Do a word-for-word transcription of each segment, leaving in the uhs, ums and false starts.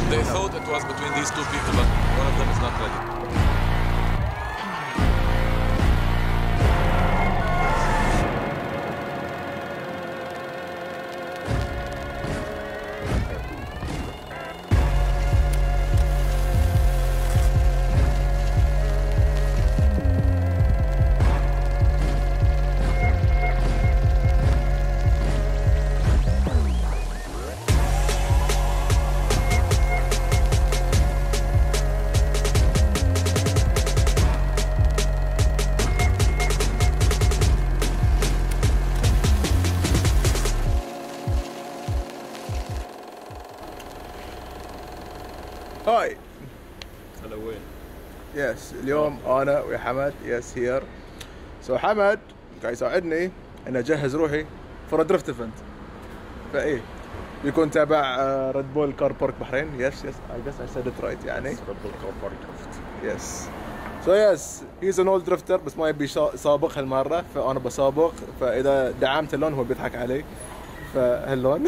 They thought it was between these two people, but one of them is not ready. هاي هلا وين؟ يس اليوم انا ويا حمد يس هير سو حمد قاعد يساعدني ان اجهز روحي فور درفت ايفنت فايه بيكون تابع ريد بول كار بارك بحرين يس يس اي جس اي سيد ات رايت يعني ريد بول كار بارك درفت يس سو يس هيز ان اولد درفتر بس ما يبي سابق هالمره فانا بسابق فاذا دعمت اللون هو بيضحك علي فهاللون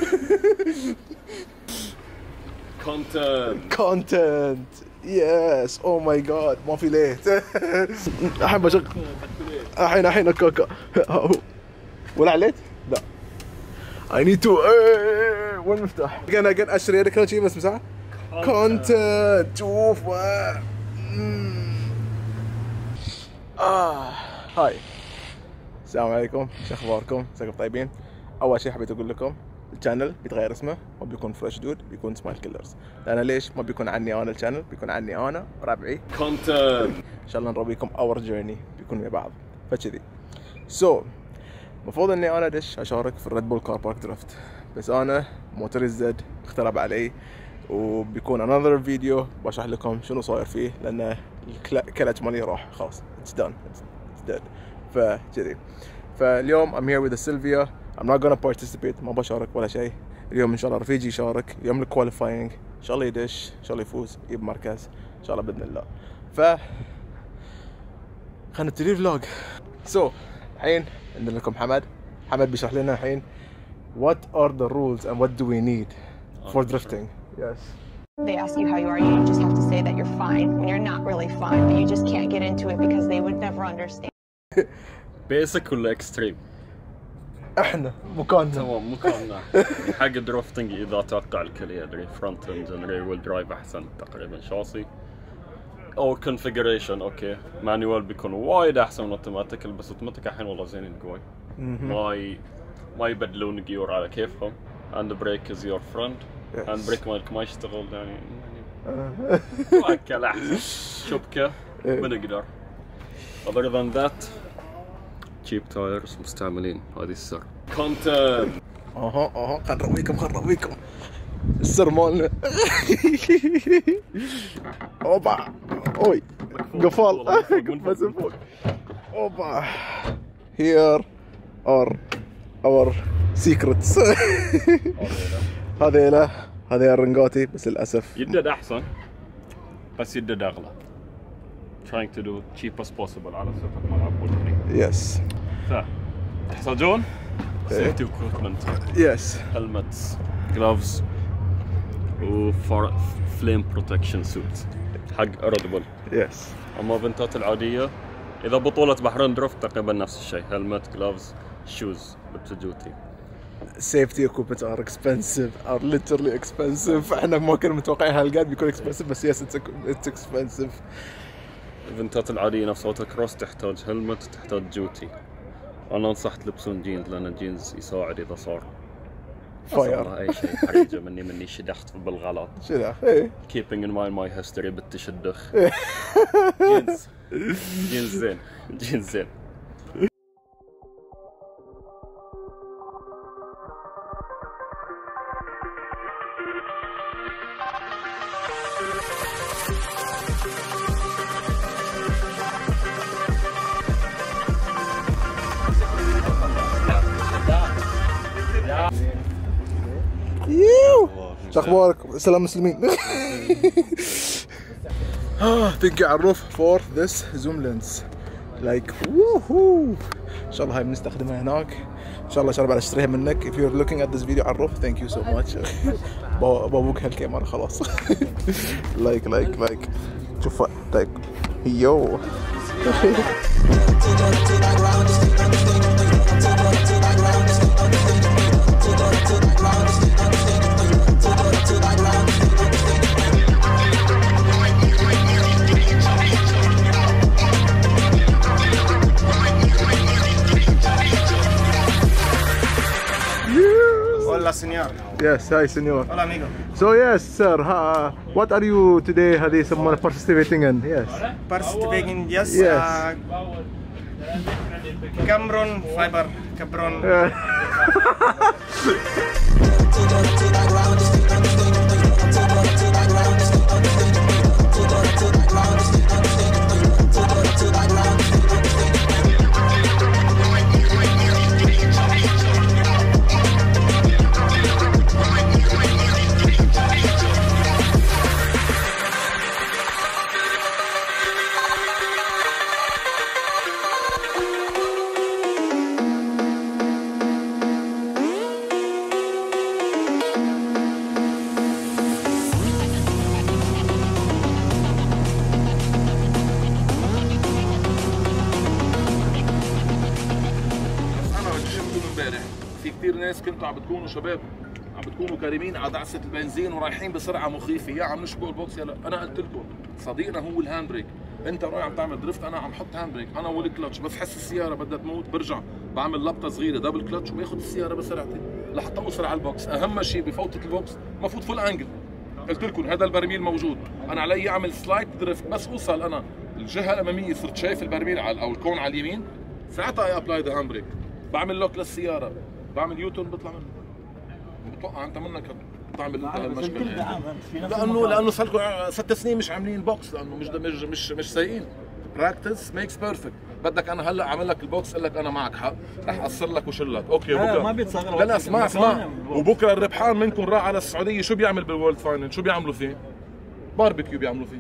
كونتنت كونتنت يس او ماي جاد ما في ليت الحين بشغل الحين الحين كوكا ولا عليت؟ لا I need to وين المفتاح؟ انا قاعد اشتري هذا كله شيء بس مساحه كونتنت شوف اه هاي السلام عليكم شو اخباركم؟ عساكم طيبين؟ اول شيء حبيت اقول لكم الشانل بيتغير اسمه ما بيكون فريش دود بيكون سمايل كيلرز لأن ليش ما بيكون عني انا الشانل بيكون عني انا وربعي كونتنت ان شاء الله نرويكم اور جيرني بيكون مع بعض فكذي سو so, المفروض اني انا ادش اشارك في الريد بول كار بارك درفت بس انا موتوري الزد اخترب علي وبيكون انذر فيديو بشرح لكم شنو صاير فيه لان الكلتش مالي راح خلاص اتس دان اتس ديد فكذي فاليوم I'm here with the Sylvia I'm not gonna participate ما بشارك ولا شيء اليوم ان شاء الله رفيجي يشارك يوم الكواليفاينج ان شاء الله يدش ان شاء الله يفوز يجيب مركز ان شاء الله باذن الله ف خلينا نبتدي الفلوج سو so, الحين عندنا لكم حمد حمد بيشرح لنا الحين what are the rules and what do we need for drifting yes They ask you how you are, you just have to say that you're fine when you're not really fine, but you just can't get into it because they would never understand. بيسك ولا اكستريم؟ احنا مكاننا تمام مكاننا حق درافتنج اذا اتوقع الكل يدري فرونت انجن رير ويل درايف احسن تقريبا شاصي او كونفيجريشن اوكي مانيوال بيكون وايد احسن من اوتوماتيك بس اوتوماتيك الحين والله زين قوي ما ي... ما يبدلون جيور على كيفهم اند بريك از يور فريند اند بريك مالك ما يشتغل يعني اكل احسن شبكه بنقدر other than that cheap tires مستعملين هذه السر كونتنت اها اها خل نرويكم خل نرويكم السر مالنا اوبا اوي قفال بس فوق اوبا here are our secrets هذيلا هذه الرنقاتي بس للاسف يدد احسن بس يدد اغلى trying to do cheap as possible على سفر ملعب بولتري يس تحتاجون safety equipment يس helmets gloves و flame protection suits حق ريد بول يس اما الفنتات العاديه اذا بطوله بحرين درفت تقريبا نفس الشيء helmet gloves shoes بتجوتي safety equipment are expensive are literally expensive احنا ما كنا متوقعين هالقد بيكون expensive بس yes it's, it's expensive الفنتات العاديه نفس اوتو كروس تحتاج هلمت تحتاج جوتي انا انصح تلبسون جينز لان الجينز يساعد اذا صار فاير اي شيء حريجه مني مني شدخت بالغلط شنو ايه keeping in mind my history بالتشدخ جينز جينز زين جينز زين يو شو اخبارك؟ سلام مسلمين. ثينك على الروف فور ذس زوم لينس لايك ووهو ان شاء الله هاي بنستخدمها هناك ان شاء الله شرب على اشتريها منك. if you're looking at this video عرف thank you so much. بابوك هالكاميرا خلاص. لايك لايك لايك شوف لايك يو. Hola, señor. Yes, hi, senor. Hola, amigo. So yes, sir. Uh, what are you today? Hadi someone participating in? Yes. Participating, yes. Yes. Uh, Cameron fiber, Cameron. Uh, في كثير ناس كنتوا عم بتكونوا شباب عم بتكونوا كريمين على دعسه البنزين ورايحين بسرعه مخيفه، يا عم نشبك البوكس. يلا انا قلت لكم صديقنا هو الهاند بريك، انت رايح عم تعمل درفت انا عم حط هاند بريك، انا والكلتش بس حس السياره بدها تموت برجع بعمل لبطه صغيره دبل كلتش وباخذ السياره بسرعتي لحتى اوصل على البوكس. اهم شيء بفوتة البوكس ما فوت فول انجل، قلت لكم هذا البرميل موجود، انا علي اعمل سلايد درفت بس اوصل انا الجهه الاماميه صرت شايف البرميل على او الكون على اليمين، ساعتها اي ابلاي ذا هاند بريك، بعمل لوك للسياره، بعمل يوتون بطلع منه. بتوقع انت منك تعمل انت هالمشكله يعني. لانه لانه صار لكم ست سنين مش عاملين بوكس، لانه مش مش مش, مش سايقين. براكتس ميكس بيرفكت. بدك انا هلا اعمل لك البوكس اقول لك انا معك حق، رح اقصر لك وشلك، اوكي بكره ما بيتصغر. لا لا اسمع اسمع، وبكره الربحان منكم راح على السعوديه شو بيعمل بالورلد فاينل؟ شو بيعملوا فيه؟ باربيكيو بيعملوا فيه.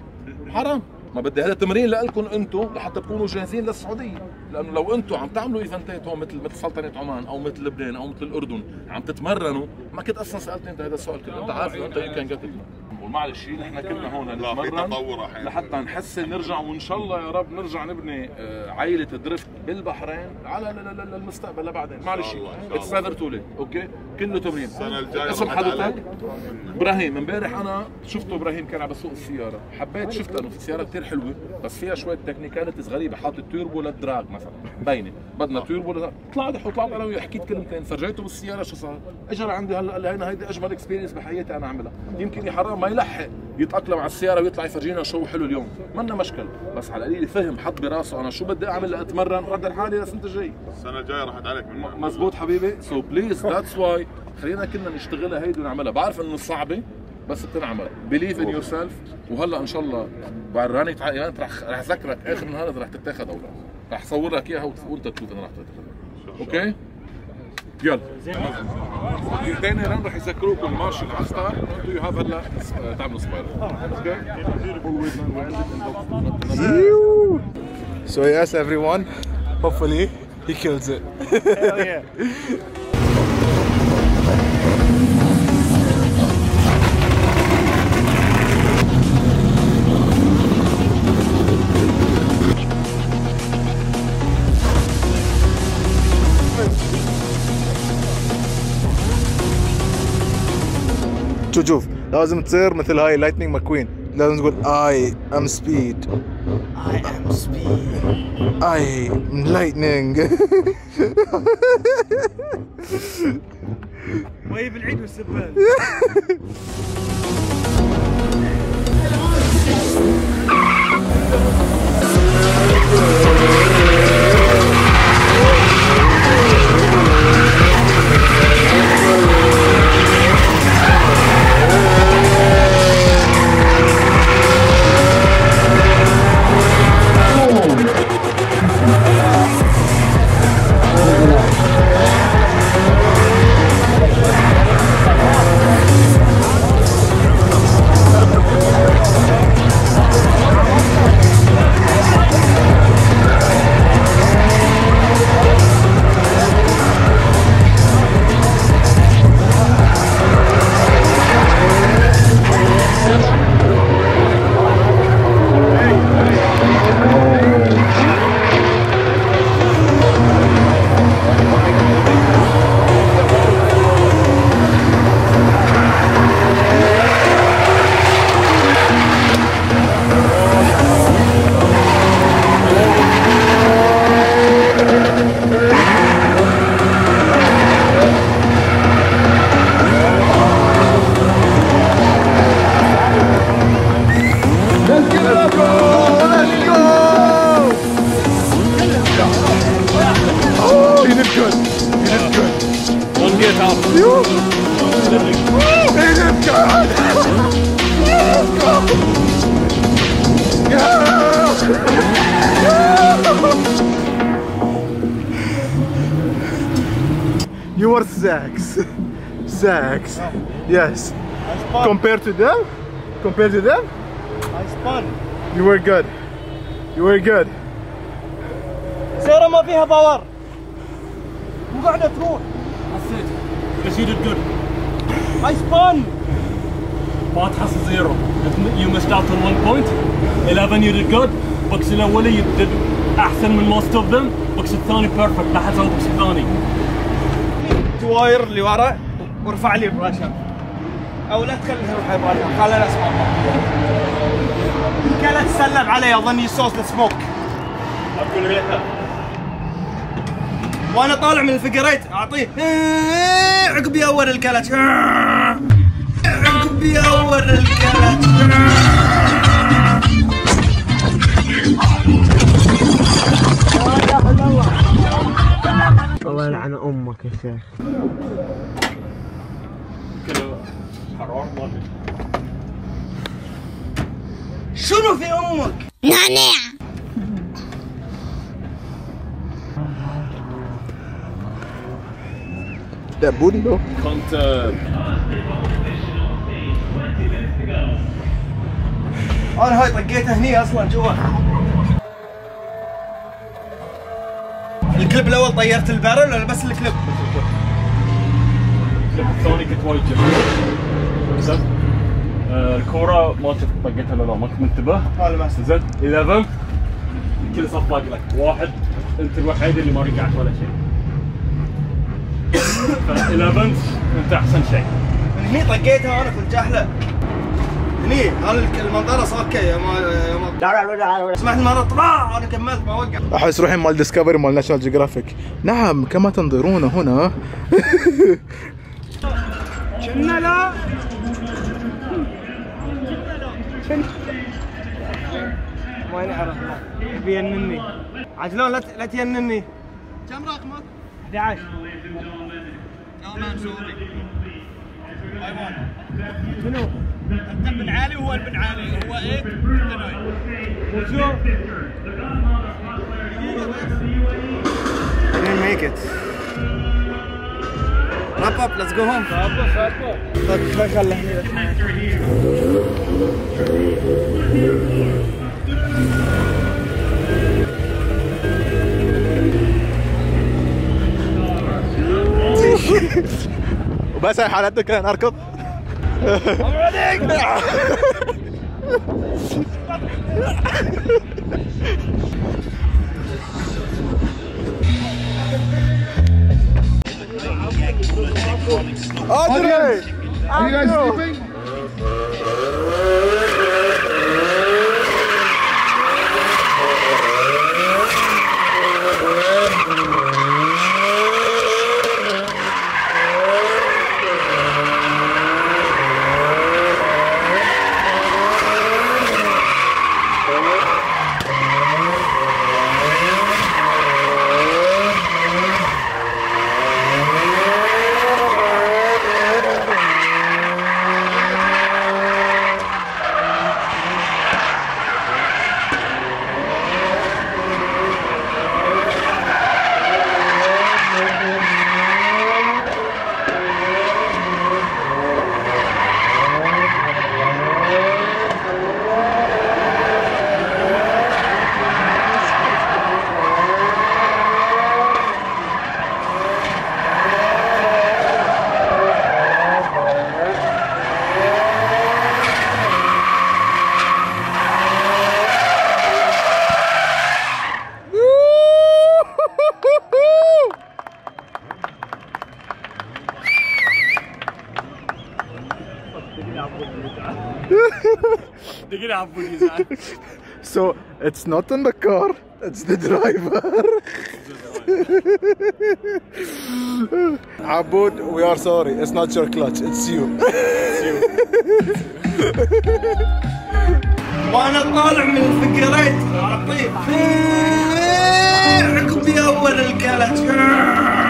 حرام، ما بدي هذا تمرين لكم انتم لحتى تكونوا جاهزين للسعوديه، لانه لو انتم عم تعملوا ايفنتات هون مثل مثل سلطنه عمان او مثل لبنان او مثل الاردن عم تتمرنوا، ما كنت اصلا سالتني انت هذا السؤال كله، انت عارف انت يمكن جت معلش نحن كنا هون نتمرن لحتى نحسن نرجع، وان شاء الله يا رب نرجع نبني عائله الدرفت بالبحرين على المستقبل لبعدين. معلش اتس نيفر تو ليت، اوكي كله تمرين. السنه الجايه اسم حضرتك؟ ابراهيم. امبارح انا شفته ابراهيم كان عم بسوق السياره، حبيت شفت انه في سياره كثير حلوه بس فيها شويه تكنيكاليتيز غريبه، حاطط توربو للدراج مثلا باينه، بدنا توربو لدراج. طلعت طلعت انا وياه حكيت كلمتين، فرجيته بالسياره شو صار، اجى عندي هلا قال لي هينا هيدي اجمل اكسبيرينس بحياتي انا اعملها، يمكن يا حرام ما يلحق يتاقلم على السياره ويطلع يفرجينا شو حلو اليوم، منا مشكل، بس على القليل فهم حط براسه انا شو بدي اعمل لاتمرن واقدر حالي للسنه الجاي. السنه الجايه راحت عليك من مزبوط حبيبي، سو بليز ذاتس واي خلينا كلنا نشتغلها هيدي ونعملها، بعرف انه صعبه بس بتنعمل، بليف ان يور سيلف. وهلا ان شاء الله بعد راني تعيانات رح رح اذكرك اخر النهار رح تتاخذ اولاد، رح صور لك اياها وانت تشوف انا رح تتاخذ. اوكي؟ يلا ثاني ران رح يذكروكم مارش العسكر وانتم يو هاف هلا تعملوا سبايرل. اوكي؟ So yes everyone, hopefully he kills it. Hell yeah. شوف شوف لازم تصير مثل هاي لايتنينج ماكوين، لازم تقول I am speed I am speed. I am lightning. وهي بالعيد والسبان. You were six. Six. Yes. Compared to them? Compared to them? I spun. You were good. You were good. سيارة ما فيها باور. مو قاعدة تروح. حسيت بس you did good. I spun. ما تحصل زيرو. You missed out on one point. eleven you did good. بوكس الأولي you did أحسن من most of them. بوكس الثاني perfect. لا حد سوى بوكس الثاني. تواير اللي ورا وارفع لي براشر. أو لا تخليها تروح براشر. خلينا اسمع. كانت تسلم علي أظني صوص السموك. أقول ريحة. وانا طالع من الفقريت اعطيه عقبي اول الكلت عقبي اول الكلت. الله يلعن امك يا شيخ. كذا حرام مالي. شنو في امك؟ نعناع. That booty though. كنت انا هاي طقيتها هني اصلا جوا. الكليب الاول طيرت البارل ولا بس الكليب؟ الثاني كنت وايد جميل. زين الكورة ما شفت طقيتها ولا لا ما كنت منتبه. هذا ما صار. زين eleven الكل صف باقي لك واحد انت الوحيد اللي ما رجعت ولا شيء. eleven انت احسن شيء. من هني طقيتها وانا كنت جاحله. هني انا المنظره صار كي يا ما يا ما سمعت المره طلع وانا كملت ما وقع. احس روحين مال ديسكفري مال ناشونال جيوغرافيك. نعم كما تنظرون هنا. كنا لا ما نعرف يبي ينني عجلون لا لا تينني. كم رقمك؟ احد عشر. انا مسوي شنو؟ انت ابن علي وهو ابن علي هو ايه؟ وشو؟ I didn't make it. Wrap up, let's go home. طيب خله هني. وبس هاي حالتك انا اركض. Andre! Are you guys sleeping? So it's not in the car, it's the driver. Aboud, we are sorry, it's not your clutch, it's you. وانا طالع من الفقريت اعطيه عقبي اول الكلت.